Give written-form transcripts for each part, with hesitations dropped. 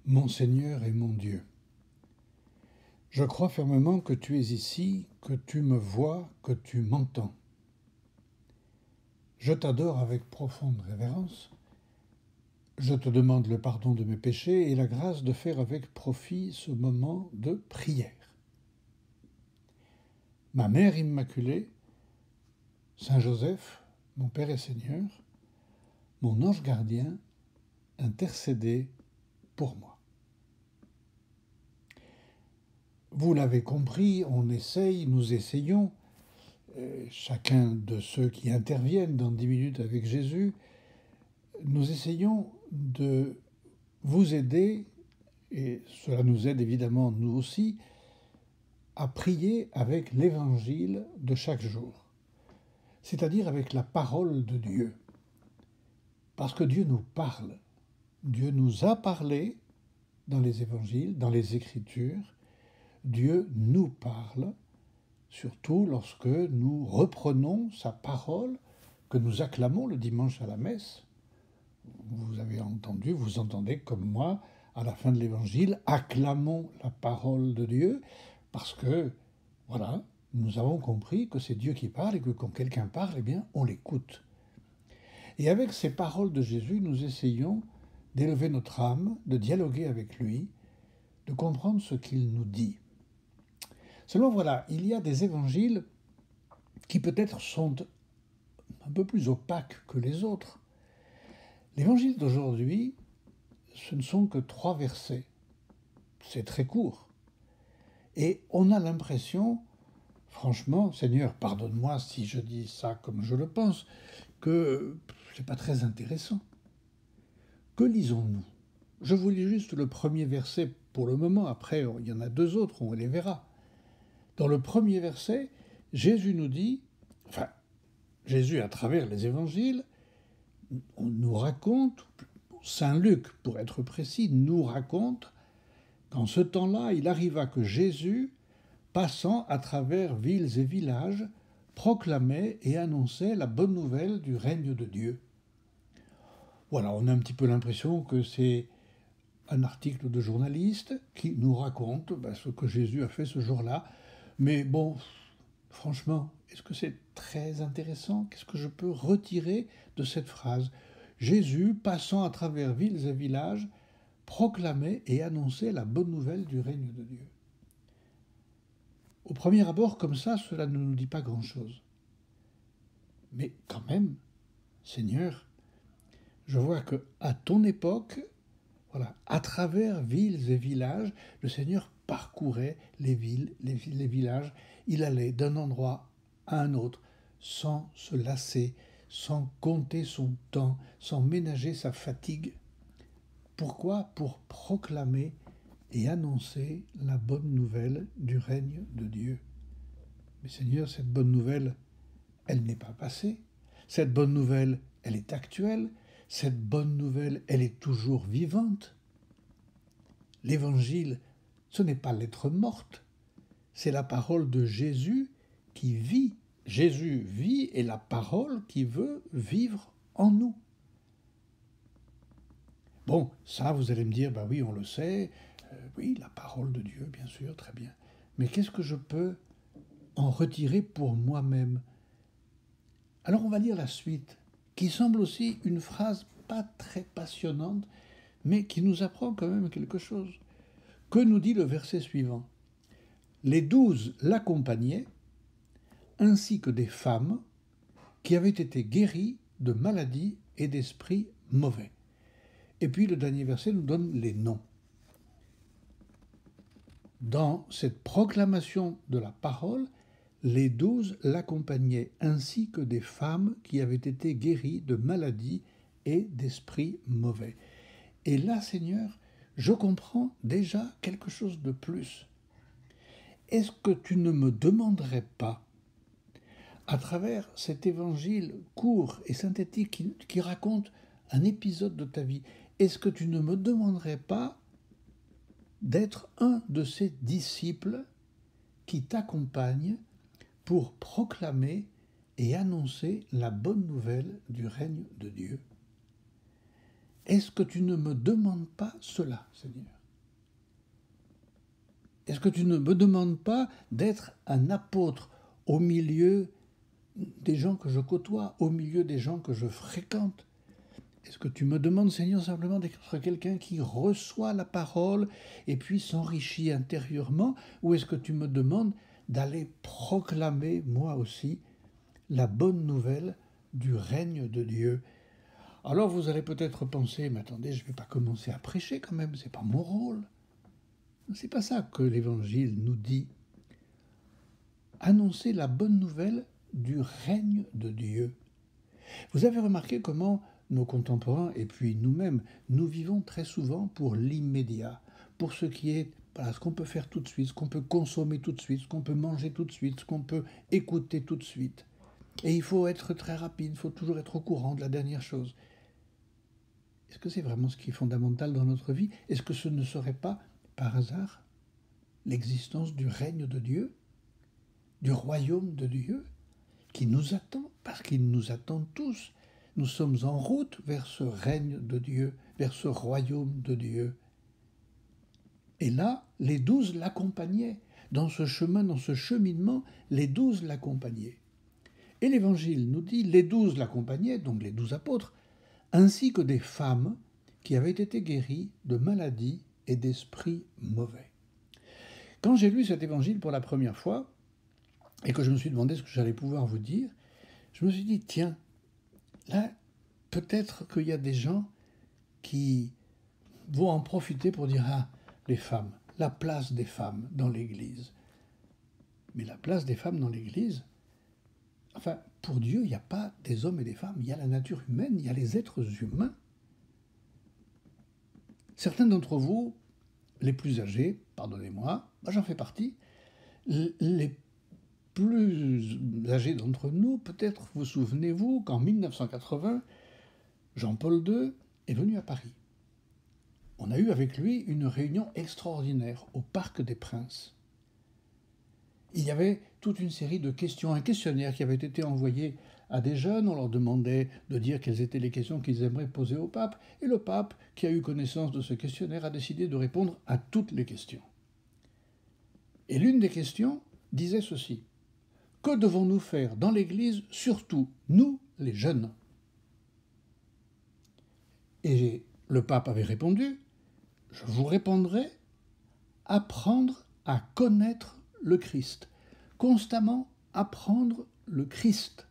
Mon Seigneur et mon Dieu, je crois fermement que tu es ici, que tu me vois, que tu m'entends. Je t'adore avec profonde révérence. Je te demande le pardon de mes péchés et la grâce de faire avec profit ce moment de prière. Ma Mère Immaculée, Saint Joseph, mon Père et Seigneur, mon ange gardien, intercédez pour moi. Vous l'avez compris, nous essayons, chacun de ceux qui interviennent dans 10 minutes avec Jésus, nous essayons de vous aider, et cela nous aide évidemment nous aussi, à prier avec l'évangile de chaque jour, c'est-à-dire avec la parole de Dieu. Parce que Dieu nous parle, Dieu nous a parlé dans les évangiles, dans les Écritures, Dieu nous parle, surtout lorsque nous reprenons sa parole que nous acclamons le dimanche à la messe. Vous avez entendu, vous entendez comme moi, à la fin de l'évangile, acclamons la parole de Dieu, parce que, voilà, nous avons compris que c'est Dieu qui parle et que quand quelqu'un parle, eh bien, on l'écoute. Et avec ces paroles de Jésus, nous essayons d'élever notre âme, de dialoguer avec lui, de comprendre ce qu'il nous dit. Seulement voilà, il y a des évangiles qui peut-être sont un peu plus opaques que les autres. L'évangile d'aujourd'hui, ce ne sont que 3 versets. C'est très court. Et on a l'impression, franchement, Seigneur, pardonne-moi si je dis ça comme je le pense, que c'est pas très intéressant. Que lisons-nous? Je vous lis juste le premier verset pour le moment, après il y en a 2 autres, on les verra. Dans le premier verset, Jésus nous dit, Jésus à travers les évangiles, on nous raconte, Saint Luc pour être précis, nous raconte qu'en ce temps-là, il arriva que Jésus, passant à travers villes et villages, proclamait et annonçait la bonne nouvelle du règne de Dieu. Voilà, on a un petit peu l'impression que c'est un article de journaliste qui nous raconte ce que Jésus a fait ce jour-là. Mais bon, franchement, est-ce que c'est très intéressant? Qu'est-ce que je peux retirer de cette phrase? Jésus, passant à travers villes et villages, proclamait et annonçait la bonne nouvelle du règne de Dieu. Au premier abord, comme ça, cela ne nous dit pas grand-chose. Mais quand même, Seigneur, je vois qu'à ton époque, voilà, à travers villes et villages, le Seigneur parcourait les villes, les villages. Il allait d'un endroit à un autre sans se lasser, sans compter son temps, sans ménager sa fatigue. Pourquoi? Pour proclamer et annoncer la bonne nouvelle du règne de Dieu. Mais Seigneur, cette bonne nouvelle, elle n'est pas passée. Cette bonne nouvelle, elle est actuelle. Cette bonne nouvelle, elle est toujours vivante. L'évangile, ce n'est pas lettre morte, c'est la parole de Jésus qui vit. Jésus vit et la parole qui veut vivre en nous. Bon, ça, vous allez me dire, oui, on le sait, oui, la parole de Dieu, bien sûr, très bien. Mais qu'est-ce que je peux en retirer pour moi-même? Alors on va lire la suite, qui semble aussi une phrase pas très passionnante, mais qui nous apprend quand même quelque chose. Que nous dit le verset suivant? Les 12 l'accompagnaient, ainsi que des femmes qui avaient été guéries de maladies et d'esprits mauvais. Et puis le dernier verset nous donne les noms. Dans cette proclamation de la parole, les 12 l'accompagnaient, ainsi que des femmes qui avaient été guéries de maladies et d'esprits mauvais. Et là, Seigneur, je comprends déjà quelque chose de plus. Est-ce que tu ne me demanderais pas, à travers cet évangile court et synthétique qui raconte un épisode de ta vie, est-ce que tu ne me demanderais pas d'être un de ces disciples qui t'accompagnent pour proclamer et annoncer la bonne nouvelle du règne de Dieu? Est-ce que tu ne me demandes pas cela, Seigneur? Est-ce que tu ne me demandes pas d'être un apôtre au milieu des gens que je côtoie, au milieu des gens que je fréquente? Est-ce que tu me demandes, Seigneur, simplement d'être quelqu'un qui reçoit la parole et puis s'enrichit intérieurement? Ou est-ce que tu me demandes d'aller proclamer, moi aussi, la bonne nouvelle du règne de Dieu? Alors vous allez peut-être penser, mais attendez, je ne vais pas commencer à prêcher quand même, c'est pas mon rôle. C'est pas ça que l'Évangile nous dit. Annoncer la bonne nouvelle du règne de Dieu. Vous avez remarqué comment nos contemporains, et puis nous-mêmes, nous vivons très souvent pour l'immédiat, pour ce qui est, voilà, ce qu'on peut faire tout de suite, ce qu'on peut consommer tout de suite, ce qu'on peut manger tout de suite, ce qu'on peut écouter tout de suite. Et il faut être très rapide, il faut toujours être au courant de la dernière chose. Est-ce que c'est vraiment ce qui est fondamental dans notre vie? Est-ce que ce ne serait pas, par hasard, l'existence du règne de Dieu, du royaume de Dieu, qui nous attend, parce qu'il nous attend tous? Nous sommes en route vers ce règne de Dieu, vers ce royaume de Dieu. Et là, les 12 l'accompagnaient. Dans ce chemin, dans ce cheminement, les 12 l'accompagnaient. Et l'Évangile nous dit, les 12 l'accompagnaient, donc les 12 apôtres, ainsi que des femmes qui avaient été guéries de maladies et d'esprits mauvais. Quand j'ai lu cet Évangile pour la première fois, et que je me suis demandé ce que j'allais pouvoir vous dire, je me suis dit, tiens, là, peut-être qu'il y a des gens qui vont en profiter pour dire, ah, les femmes, la place des femmes dans l'Église. Mais la place des femmes dans l'Église, enfin, pour Dieu, il n'y a pas des hommes et des femmes, il y a la nature humaine, il y a les êtres humains. Certains d'entre vous, les plus âgés, pardonnez-moi, moi j'en fais partie, les plus âgés d'entre nous, peut-être vous souvenez-vous qu'en 1980, Jean-Paul II est venu à Paris. On a eu avec lui une réunion extraordinaire au Parc des Princes. Il y avait toute une série de questions, un questionnaire qui avait été envoyé à des jeunes. On leur demandait de dire quelles étaient les questions qu'ils aimeraient poser au pape. Et le pape, qui a eu connaissance de ce questionnaire, a décidé de répondre à toutes les questions. Et l'une des questions disait ceci. Que devons-nous faire dans l'Église, surtout nous, les jeunes? Et le pape avait répondu, je vous répondrai, apprendre à connaître le Christ. Constamment apprendre le Christ.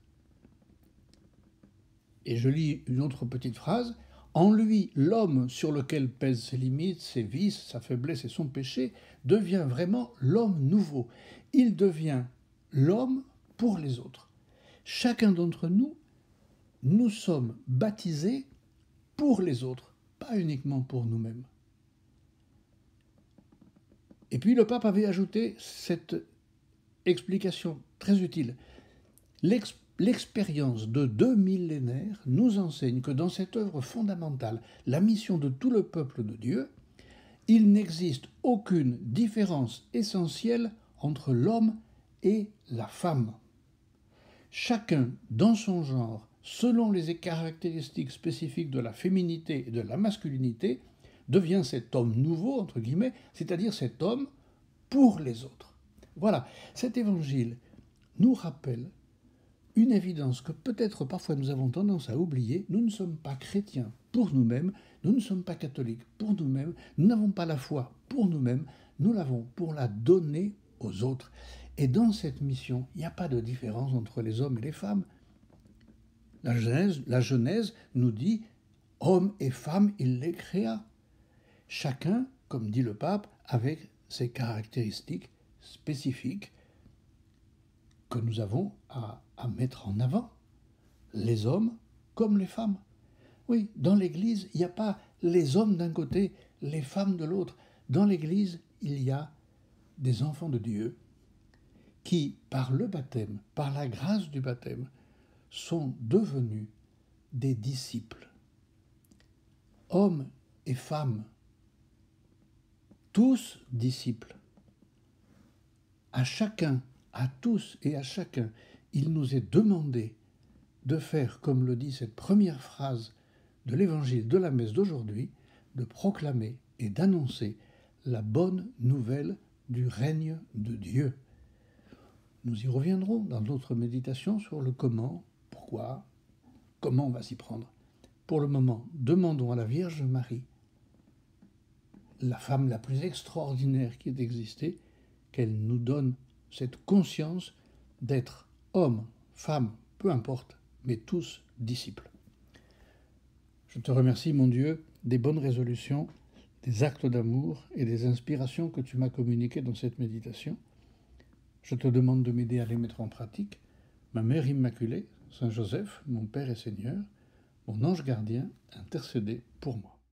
Et je lis une autre petite phrase. En lui, l'homme sur lequel pèsent ses limites, ses vices, sa faiblesse et son péché, devient vraiment l'homme nouveau. Il devient l'homme pour les autres. Chacun d'entre nous, nous sommes baptisés pour les autres, pas uniquement pour nous-mêmes. Et puis le pape avait ajouté cette explication très utile. L'expérience de 2 millénaires nous enseigne que dans cette œuvre fondamentale, la mission de tout le peuple de Dieu, il n'existe aucune différence essentielle entre l'homme et la femme. Chacun, dans son genre, selon les caractéristiques spécifiques de la féminité et de la masculinité, devient cet homme nouveau, entre guillemets, c'est-à-dire cet homme pour les autres. Voilà, cet évangile nous rappelle une évidence que peut-être parfois nous avons tendance à oublier. Nous ne sommes pas chrétiens pour nous-mêmes, nous ne sommes pas catholiques pour nous-mêmes, nous n'avons pas la foi pour nous-mêmes, nous l'avons pour la donner aux autres. Et dans cette mission, il n'y a pas de différence entre les hommes et les femmes. La Genèse nous dit « hommes et femmes, il les créa ». Chacun, comme dit le pape, avec ses caractéristiques spécifiques que nous avons à mettre en avant, les hommes comme les femmes. Oui, dans l'Église, il n'y a pas les hommes d'un côté, les femmes de l'autre. Dans l'Église, il y a des enfants de Dieu qui, par le baptême, par la grâce du baptême, sont devenus des disciples. Hommes et femmes, tous disciples. À chacun, à tous et à chacun, il nous est demandé de faire, comme le dit cette première phrase de l'évangile de la messe d'aujourd'hui, de proclamer et d'annoncer la bonne nouvelle du règne de Dieu. Nous y reviendrons dans d'autres méditations sur le comment, pourquoi, comment on va s'y prendre. Pour le moment, demandons à la Vierge Marie, la femme la plus extraordinaire qui ait existé, qu'elle nous donne cette conscience d'être homme, femme, peu importe, mais tous disciples. Je te remercie, mon Dieu, des bonnes résolutions, des actes d'amour et des inspirations que tu m'as communiquées dans cette méditation. Je te demande de m'aider à les mettre en pratique. Ma Mère Immaculée, Saint Joseph, mon Père et Seigneur, mon ange gardien, intercédez pour moi.